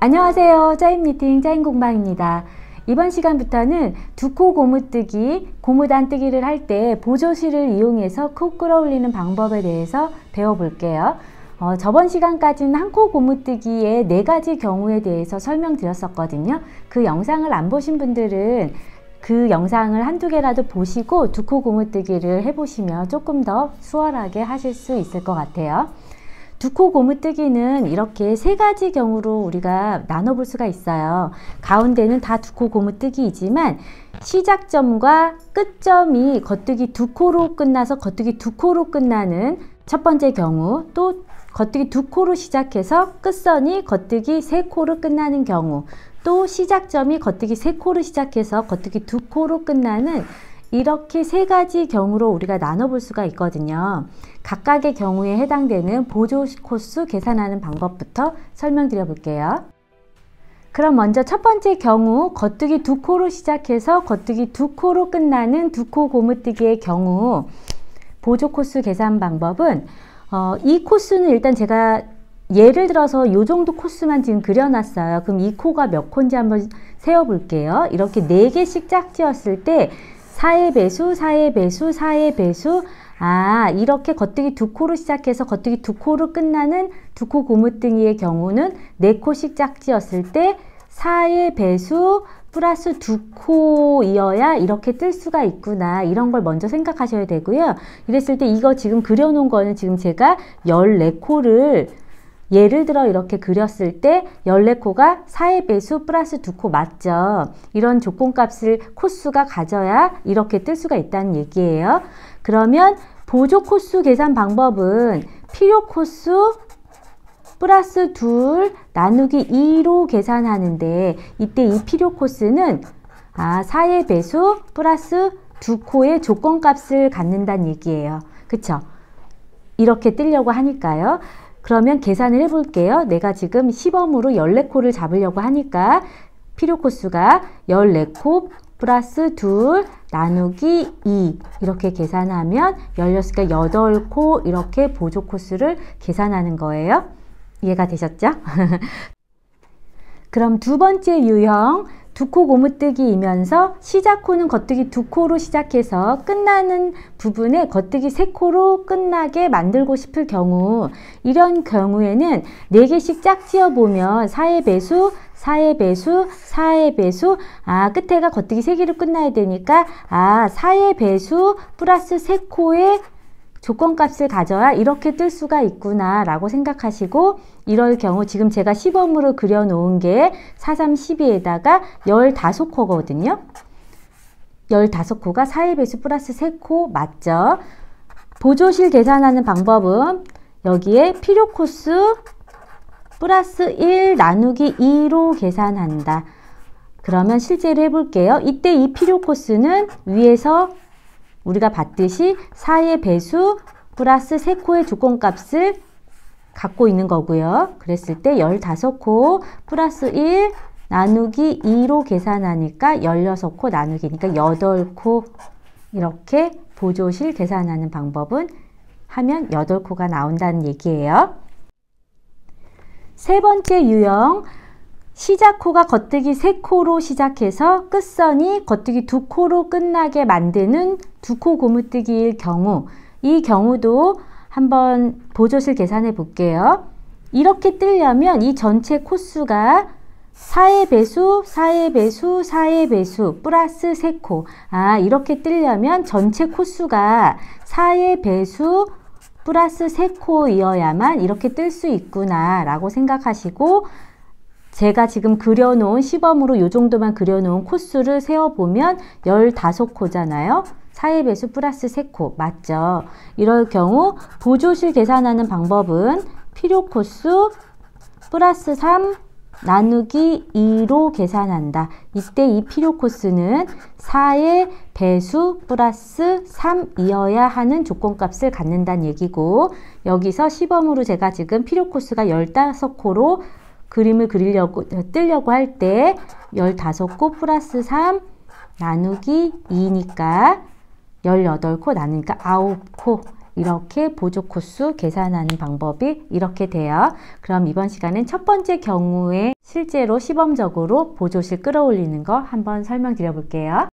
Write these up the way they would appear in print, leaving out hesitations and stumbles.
안녕하세요. 짜임니팅 짜임공방입니다. 이번 시간부터는 두 코 고무뜨기, 고무단뜨기를 할 때 보조실을 이용해서 코 끌어올리는 방법에 대해서 배워볼게요. 저번 시간까지는 한 코 고무뜨기의 4가지 경우에 대해서 설명드렸었거든요. 그 영상을 안 보신 분들은 그 영상을 한두 개라도 보시고 두 코 고무뜨기를 해보시면 조금 더 수월하게 하실 수 있을 것 같아요. 두 코 고무뜨기는 이렇게 3가지 경우로 우리가 나눠볼 수가 있어요. 가운데는 다 두 코 고무뜨기이지만 시작점과 끝점이 겉뜨기 2코로 끝나서 겉뜨기 2코로 끝나는 첫 번째 경우, 또 겉뜨기 2코로 시작해서 끝선이 겉뜨기 3코로 끝나는 경우, 또 시작점이 겉뜨기 3코로 시작해서 겉뜨기 2코로 끝나는 이렇게 3가지 경우로 우리가 나눠볼 수가 있거든요. 각각의 경우에 해당되는 보조 코수 계산하는 방법부터 설명드려 볼게요. 그럼 먼저 첫 번째 경우 겉뜨기 2코로 시작해서 겉뜨기 2코로 끝나는 두 코 고무뜨기의 경우 보조 코수 계산 방법은 이 코수는 일단 제가 예를 들어서 이 정도 코수만 지금 그려놨어요. 그럼 이 코가 몇 코인지 한번 세어볼게요. 이렇게 4개씩 짝지었을 때 4의 배수, 4의 배수, 4의 배수, 이렇게 겉뜨기 2코로 시작해서 겉뜨기 2코로 끝나는 두 코 고무뜨기의 경우는 4코씩 짝지었을 때 4의 배수 플러스 2코이어야 이렇게 뜰 수가 있구나, 이런 걸 먼저 생각하셔야 되고요. 이랬을 때 이거 지금 그려놓은 거는 지금 제가 14코를 예를 들어 이렇게 그렸을 때 14코가 4의 배수 플러스 2코 맞죠? 이런 조건값을 코수가 가져야 이렇게 뜰 수가 있다는 얘기예요. 그러면 보조 코수 계산 방법은 필요 코수 플러스 2 나누기 2로 계산하는데, 이때 이 필요 코수는 4의 배수 플러스 2코의 조건값을 갖는다는 얘기예요. 그쵸? 이렇게 뜨려고 하니까요. 그러면 계산을 해볼게요. 내가 지금 시범으로 14코를 잡으려고 하니까 필요 코수가 14코 플러스 2 나누기 2 이렇게 계산하면 16개 8코 이렇게 보조 코수를 계산하는 거예요. 이해가 되셨죠? 그럼 두 번째 유형 두 코 고무뜨기이면서 시작 코는 겉뜨기 2코로 시작해서 끝나는 부분에 겉뜨기 3코로 끝나게 만들고 싶을 경우, 이런 경우에는 4개씩 짝지어 보면 4의 배수, 4의 배수, 4의 배수, 끝에가 겉뜨기 3개로 끝나야 되니까 4의 배수 플러스 3코의 조건값을 가져야 이렇게 뜰 수가 있구나 라고 생각하시고, 이럴 경우 지금 제가 시범으로 그려놓은 게 4, 3, 12에다가 15코거든요. 15코가 4의 배수 플러스 3코 맞죠? 보조실 계산하는 방법은 여기에 필요 코수 플러스 1 나누기 2로 계산한다. 그러면 실제로 해볼게요. 이때 이 필요 코수는 위에서 우리가 봤듯이 4의 배수 플러스 3코의 조건값을 갖고 있는 거고요. 그랬을 때 15코 플러스 1 나누기 2로 계산하니까 16코 나누기니까 8코, 이렇게 보조실 계산하는 방법은 하면 8코가 나온다는 얘기예요. 세 번째 유형 시작 코가 겉뜨기 3코로 시작해서 끝선이 겉뜨기 2코로 끝나게 만드는 두 코 고무뜨기일 경우, 이 경우도 한번 보조실 계산해 볼게요. 이렇게 뜨려면 이 전체 코수가 4의 배수, 4의 배수, 4의 배수 플러스 3코, 이렇게 뜨려면 전체 코수가 4의 배수 플러스 3코이어야만 이렇게 뜰 수 있구나 라고 생각하시고, 제가 지금 그려놓은 시범으로 이 정도만 그려놓은 코수를 세어보면 15코잖아요. 4의 배수 플러스 3코 맞죠? 이럴 경우 보조실 계산하는 방법은 필요 코수 플러스 3 나누기 2로 계산한다. 이때 이 필요 코수는 4의 배수 플러스 3이어야 하는 조건값을 갖는다는 얘기고, 여기서 시범으로 제가 지금 필요 코수가 15코로 그림을 뜨려고 할 때 15코 플러스 3 나누기 2니까 18코 나누니까 9코, 이렇게 보조 코수 계산하는 방법이 이렇게 돼요. 그럼 이번 시간은 첫 번째 경우에 실제로 시범적으로 보조실 끌어올리는 거 한번 설명드려 볼게요.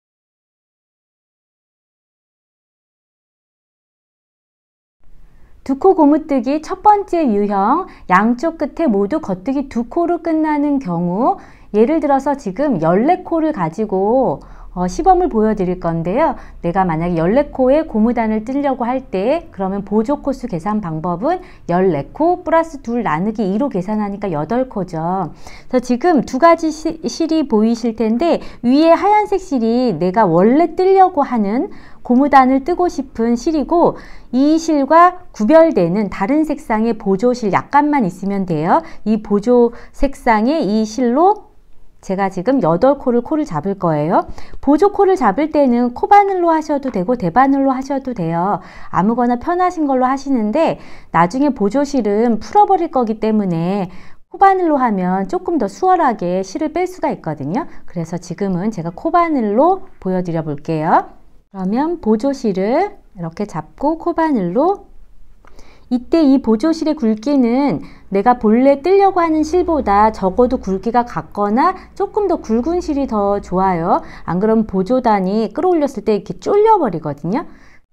두 코 고무뜨기 첫 번째 유형, 양쪽 끝에 모두 겉뜨기 두 코로 끝나는 경우, 예를 들어서 지금 14코를 가지고 시범을 보여드릴 건데요. 내가 만약에 14코의 고무단을 뜨려고 할 때 그러면 보조 코수 계산 방법은 14코 플러스 2 나누기 2로 계산하니까 8코죠. 그래서 지금 두 가지 실이 보이실 텐데 위에 하얀색 실이 내가 원래 뜨려고 하는 고무단을 뜨고 싶은 실이고 이 실과 구별되는 다른 색상의 보조실 약간만 있으면 돼요. 이 보조 색상의 이 실로 제가 지금 8코를 코를 잡을 거예요. 보조 코를 잡을 때는 코바늘로 하셔도 되고 대바늘로 하셔도 돼요. 아무거나 편하신 걸로 하시는데 나중에 보조실은 풀어버릴 거기 때문에 코바늘로 하면 조금 더 수월하게 실을 뺄 수가 있거든요. 그래서 지금은 제가 코바늘로 보여드려 볼게요. 그러면 보조실을 이렇게 잡고 코바늘로, 이때 이 보조실의 굵기는 내가 본래 뜨려고 하는 실보다 적어도 굵기가 같거나 조금 더 굵은 실이 더 좋아요. 안 그러면 보조단이 끌어올렸을 때 이렇게 쫄려 버리거든요.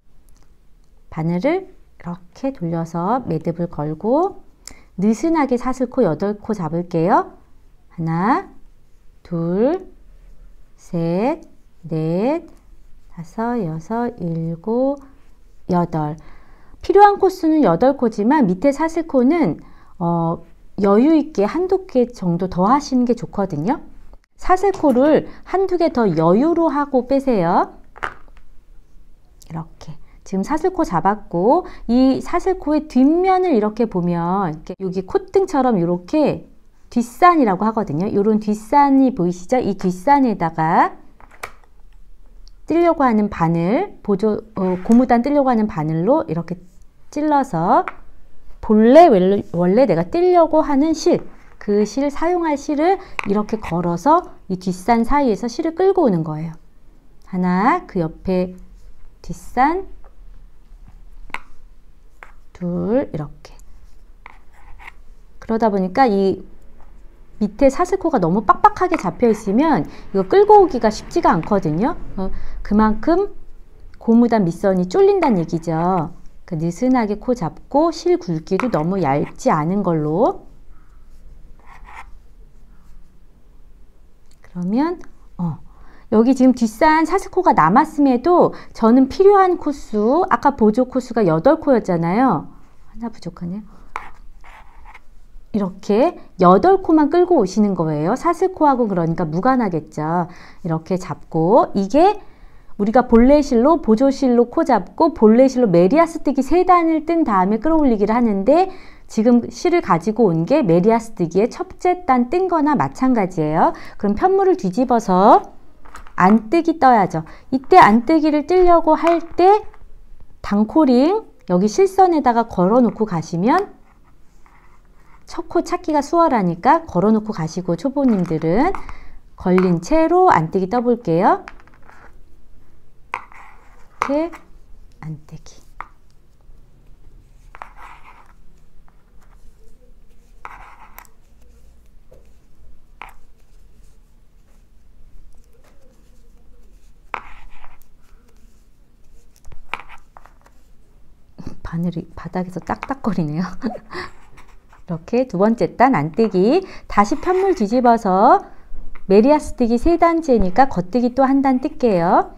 바늘을 이렇게 돌려서 매듭을 걸고 느슨하게 사슬코 8코 잡을게요. 하나, 둘, 셋, 넷, 다섯, 여섯, 일곱, 여덟. 필요한 코수는 8코지만 밑에 사슬코는 여유 있게 한두 개 정도 더 하시는 게 좋거든요. 사슬코를 한두 개 더 여유로 하고 빼세요. 이렇게. 지금 사슬코 잡았고 이 사슬코의 뒷면을 이렇게 보면 이렇게 여기 콧등처럼 이렇게 뒷산이라고 하거든요. 이런 뒷산이 보이시죠? 이 뒷산에다가 뜨려고 하는 바늘, 고무단 뜨려고 하는 바늘로 이렇게 찔러서 원래 내가 뜨려고 하는 실, 그 실, 사용할 실을 이렇게 걸어서 이 뒷산 사이에서 실을 끌고 오는 거예요. 하나, 그 옆에 뒷산, 둘, 이렇게. 그러다 보니까 이 밑에 사슬코가 너무 빡빡하게 잡혀 있으면 이거 끌고 오기가 쉽지가 않거든요. 그만큼 고무단 밑선이 쫄린다는 얘기죠. 느슨하게 코 잡고 실 굵기도 너무 얇지 않은 걸로. 그러면 여기 지금 뒷산 사슬코가 남았음에도 저는 필요한 코수, 아까 보조 코수가 8코였잖아요. 하나 부족하네요. 이렇게 8코만 끌고 오시는 거예요. 사슬코하고 그러니까 무관하겠죠. 이렇게 잡고, 이게 우리가 본래실로 보조실로 코 잡고 본래실로 메리아스 뜨기 3단을 뜬 다음에 끌어올리기를 하는데 지금 실을 가지고 온 게 메리아스 뜨기의 첫째 단 뜬 거나 마찬가지예요. 그럼 편물을 뒤집어서 안뜨기 떠야죠. 이때 안뜨기를 뜨려고 할 때 단코링 여기 실선에다가 걸어 놓고 가시면 첫 코 찾기가 수월하니까 걸어 놓고 가시고, 초보님들은 걸린 채로 안뜨기 떠볼게요. 이렇게 안뜨기. 바늘이 바닥에서 딱딱거리네요. 이렇게 두 번째 단 안뜨기. 다시 편물 뒤집어서 메리아스 뜨기 3단째니까 겉뜨기 또 한 단 뜰게요.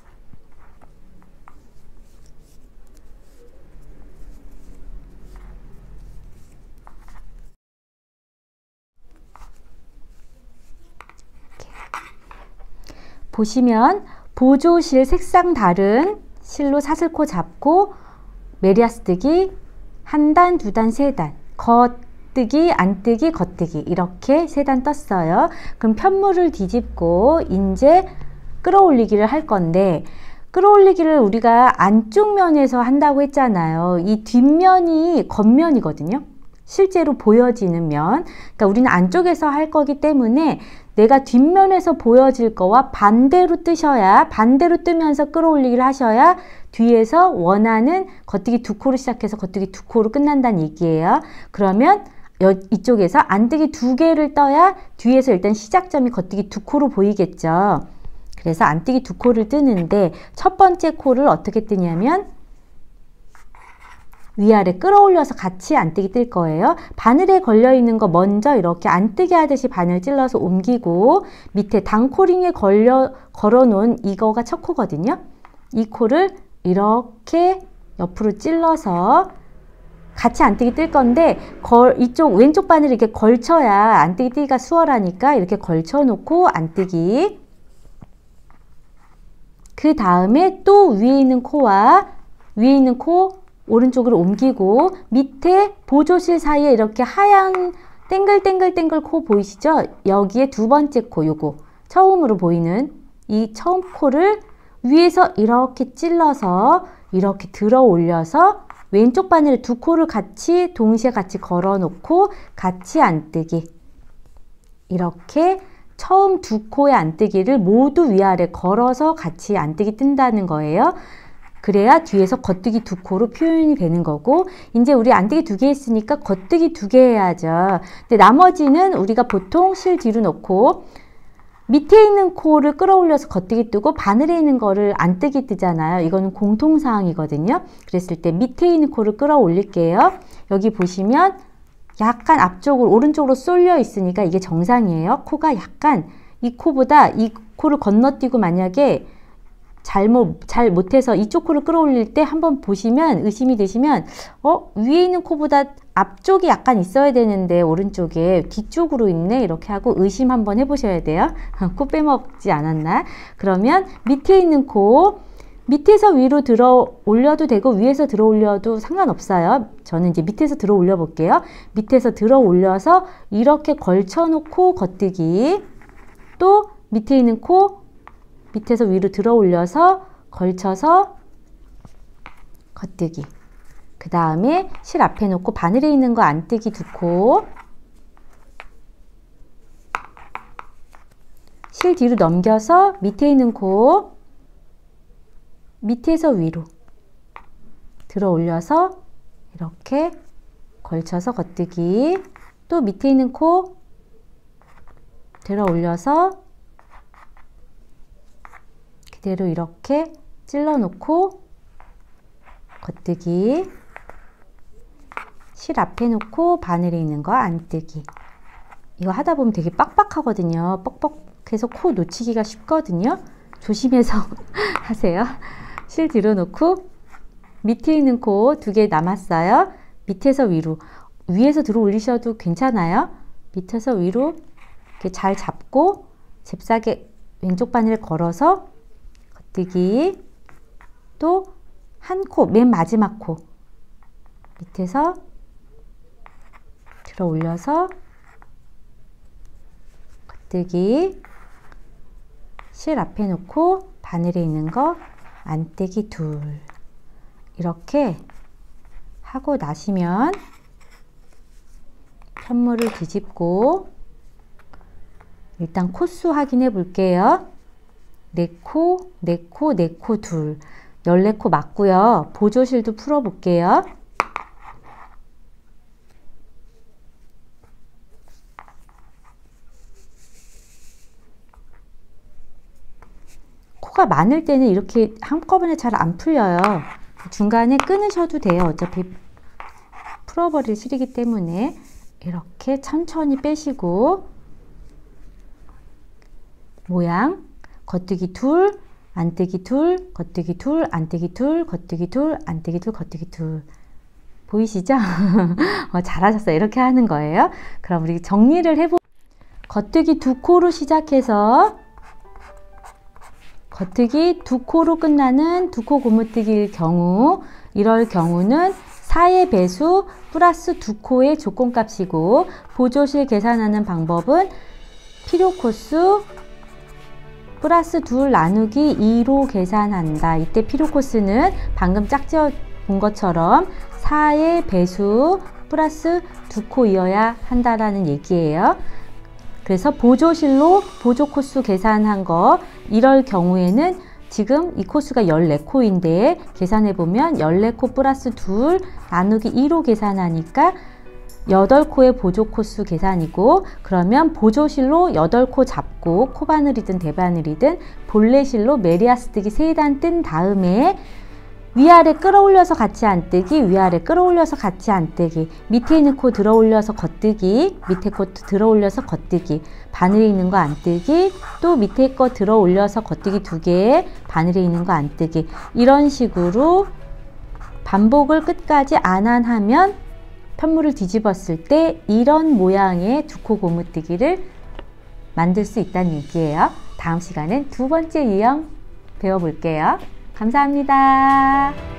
보시면 보조실 색상 다른 실로 사슬코 잡고 메리아스 뜨기 1단, 2단, 3단, 겉뜨기, 안뜨기, 겉뜨기 이렇게 3단 떴어요. 그럼 편물을 뒤집고 이제 끌어올리기를 할 건데, 끌어올리기를 우리가 안쪽 면에서 한다고 했잖아요. 이 뒷면이 겉면이거든요. 실제로 보여지는 면, 그러니까 우리는 안쪽에서 할 거기 때문에 내가 뒷면에서 보여질 거와 반대로 뜨셔야, 반대로 뜨면서 끌어올리기를 하셔야 뒤에서 원하는 겉뜨기 2코로 시작해서 겉뜨기 2코로 끝난다는 얘기예요. 그러면 이쪽에서 안뜨기 2개를 떠야 뒤에서 일단 시작점이 겉뜨기 2코로 보이겠죠. 그래서 안뜨기 2코를 뜨는데 첫 번째 코를 어떻게 뜨냐면 위아래 끌어올려서 같이 안뜨기 뜰 거예요. 바늘에 걸려있는 거 먼저 이렇게 안뜨기 하듯이 바늘 찔러서 옮기고 밑에 단코링에 걸어놓은 이거가 첫 코거든요. 이 코를 이렇게 옆으로 찔러서 같이 안뜨기 뜰 건데 이쪽 왼쪽 바늘을 이렇게 걸쳐야 안뜨기 뜨기가 수월하니까 이렇게 걸쳐 놓고 안뜨기. 그 다음에 또 위에 있는 코와 위에 있는 코 오른쪽으로 옮기고 밑에 보조실 사이에 이렇게 하얀 땡글땡글땡글 코 보이시죠? 여기에 두 번째 코, 요거 처음으로 보이는 이 처음 코를 위에서 이렇게 찔러서 이렇게 들어 올려서 왼쪽 바늘에 2코를 같이 동시에 같이 걸어 놓고 같이 안뜨기. 이렇게 처음 2코의 안뜨기를 모두 위아래 걸어서 같이 안뜨기 뜬다는 거예요. 그래야 뒤에서 겉뜨기 2코로 표현이 되는 거고, 이제 우리 안뜨기 2개 했으니까 겉뜨기 2개 해야죠. 근데 나머지는 우리가 보통 실 뒤로 놓고 밑에 있는 코를 끌어올려서 겉뜨기 뜨고 바늘에 있는 거를 안뜨기 뜨잖아요. 이거는 공통사항이거든요. 그랬을 때 밑에 있는 코를 끌어올릴게요. 여기 보시면 약간 앞쪽으로 오른쪽으로 쏠려 있으니까 이게 정상이에요. 코가 약간 이 코보다 이 코를 건너뛰고 만약에 잘 못해서 이쪽 코를 끌어올릴 때 한번 보시면 의심이 되시면 위에 있는 코보다 앞쪽이 약간 있어야 되는데 오른쪽에 뒤쪽으로 있네 이렇게 하고 의심 한번 해보셔야 돼요. 코 빼먹지 않았나? 그러면 밑에 있는 코 밑에서 위로 들어 올려도 되고 위에서 들어 올려도 상관없어요. 저는 이제 밑에서 들어 올려 볼게요. 밑에서 들어 올려서 이렇게 걸쳐 놓고 겉뜨기. 또 밑에 있는 코 밑에서 위로 들어 올려서 걸쳐서 겉뜨기. 그 다음에 실 앞에 놓고 바늘에 있는 거 안뜨기 2코. 실 뒤로 넘겨서 밑에 있는 코 밑에서 위로 들어 올려서 이렇게 걸쳐서 겉뜨기. 또 밑에 있는 코 들어 올려서 그대로 이렇게 찔러 놓고 겉뜨기. 실 앞에 놓고 바늘에 있는 거 안뜨기. 이거 하다 보면 되게 빡빡하거든요. 뻑뻑해서 코 놓치기가 쉽거든요. 조심해서 하세요. 실 뒤로 놓고 밑에 있는 코 2개 남았어요. 밑에서 위로, 위에서 들어 올리셔도 괜찮아요. 밑에서 위로 이렇게 잘 잡고 잽싸게 왼쪽 바늘을 걸어서 겉뜨기. 또 한 코, 맨 마지막 코 밑에서 들어 올려서 겉뜨기. 실 앞에 놓고 바늘에 있는 거 안뜨기 2. 이렇게 하고 나시면 편물을 뒤집고 일단 코수 확인해 볼게요. 4코, 4코, 4코, 2. 14코 맞고요. 보조실도 풀어 볼게요. 코가 많을 때는 이렇게 한꺼번에 잘 안 풀려요. 중간에 끊으셔도 돼요. 어차피 풀어버릴 실이기 때문에 이렇게 천천히 빼시고 모양 겉뜨기 2, 안뜨기 2, 겉뜨기 2, 안뜨기 2, 겉뜨기 2, 안뜨기 2, 겉뜨기 2. 보이시죠? 잘하셨어요. 이렇게 하는 거예요. 그럼 우리 정리를 해보. 겉뜨기 2코로 시작해서 겉뜨기 2코로 끝나는 2코 고무뜨기일 경우, 이럴 경우는 4의 배수 플러스 2코의 조건값이고, 보조실 계산하는 방법은 필요 코수 플러스 2 나누기 2로 계산한다. 이때 필요 코스는 방금 짝지어 본 것처럼 4의 배수 플러스 2코 이어야 한다라는 얘기예요. 그래서 보조실로 보조 코수 계산한 거, 이럴 경우에는 지금 이 코수가 14코인데 계산해보면 14코 플러스 2 나누기 2로 계산하니까 8코의 보조 코수 계산이고, 그러면 보조실로 8코 잡고 코바늘이든 대바늘이든 본래실로 메리아스뜨기 3단 뜬 다음에 위아래 끌어올려서 같이 안 뜨기, 위아래 끌어올려서 같이 안 뜨기, 밑에 있는 코 들어올려서 겉뜨기, 밑에 코 들어올려서 겉뜨기, 바늘에 있는 거 안 뜨기, 또 밑에 거 들어올려서 겉뜨기 2개, 바늘에 있는 거 안 뜨기, 이런 식으로 반복을 끝까지 안안하면 편물을 뒤집었을 때 이런 모양의 2코 고무뜨기를 만들 수 있다는 얘기예요. 다음 시간엔 두 번째 유형 배워볼게요. 감사합니다.